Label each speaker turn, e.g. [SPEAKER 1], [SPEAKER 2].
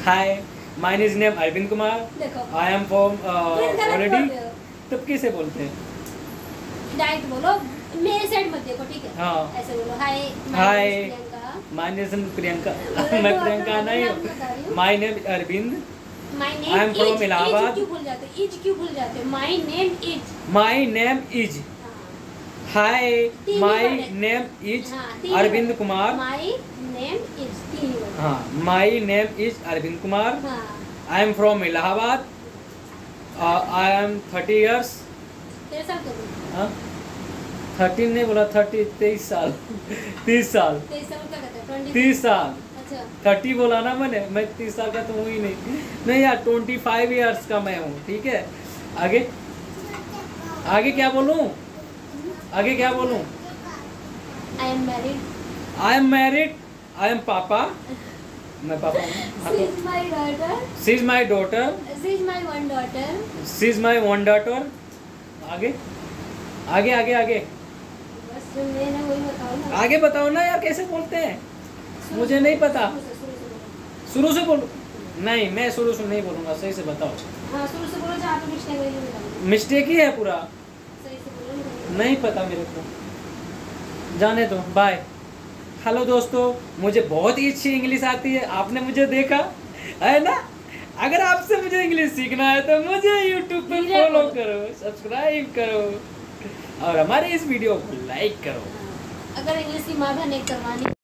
[SPEAKER 1] Hi my name Arvind Kumar, I am from already. तब कैसे बोलते हैं?
[SPEAKER 2] डायरेक्ट बोलो, मेरे साइड मत देखो, ठीक है?
[SPEAKER 1] हाँ
[SPEAKER 2] ऐसे बोलो, हाय
[SPEAKER 1] माय नेम प्रियंका। मैं प्रियंका नहीं हूँ, my name Arvind, I am from Allahabad.
[SPEAKER 2] क्यों भूल जाते? इज क्यों भूल जाते? My name is
[SPEAKER 1] hi my name is Arvind Kumar.
[SPEAKER 2] My name is
[SPEAKER 1] हाँ, my name is Arvind Kumar, I am from Allahabad, I am 30 years। 13 नहीं बोला, 23 साल। 30 साल 30 साल 30 बोला ना मैंने, मैं 30 साल का तो हूँ ही नहीं यार, 25 years का मैं हूँ, ठीक है? आगे आगे क्या बोलूँ? आगे क्या बोलूँ?
[SPEAKER 2] I am married,
[SPEAKER 1] I am papa, मैं पापा हूँ।
[SPEAKER 2] She is my daughter,
[SPEAKER 1] she is my daughter,
[SPEAKER 2] she is my one daughter,
[SPEAKER 1] she is my one daughter. आगे आगे आगे आगे
[SPEAKER 2] बस मैंने वही बताओ ना।
[SPEAKER 1] आगे बताओ ना यार, कैसे बोलते हैं? मुझे नहीं पता। शुरू से बोलो। नहीं, मैं शुरू से नहीं बोलूँगा, सही से बताओ।
[SPEAKER 2] हाँ, शुरू से बोलो, जहाँ पे मिस्टेक है वो बताओ।
[SPEAKER 1] मिस्टेक ही है पूरा,
[SPEAKER 2] सही से बोलो।
[SPEAKER 1] नहीं पता मेरे को, जाने दो, बाय। हेलो दोस्तों, मुझे बहुत ही अच्छी इंग्लिश आती है, आपने मुझे देखा है ना? अगर आपसे मुझे इंग्लिश सीखना है तो मुझे YouTube पे फॉलो करो, सब्सक्राइब करो और हमारे इस वीडियो को लाइक करो।
[SPEAKER 2] अगर इंग्लिश की माँ बहन करवानी